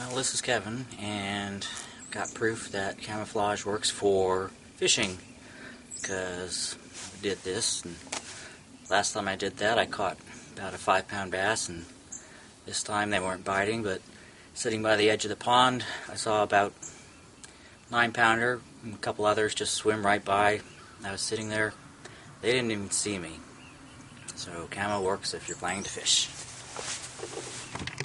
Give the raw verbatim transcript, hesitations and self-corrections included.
Well, this is Kevin, and got proof that camouflage works for fishing, because I did this, and last time I did that I caught about a five pound bass, and this time they weren't biting, but sitting by the edge of the pond I saw about nine pounder, and a couple others just swim right by. I was sitting there, they didn't even see me. So camo works if you're planning to fish.